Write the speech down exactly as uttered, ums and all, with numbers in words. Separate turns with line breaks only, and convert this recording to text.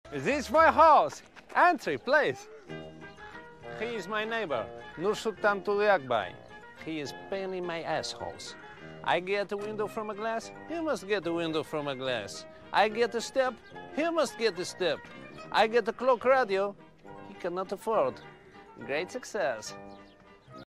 This is my house. Entry, please. He is my neighbor, Nur Sultan Tuliakbay. He is painting my assholes. I get a window from a glass, he must get a window from a glass. I get a step, he must get a step. I get a clock radio, he cannot afford. Great success.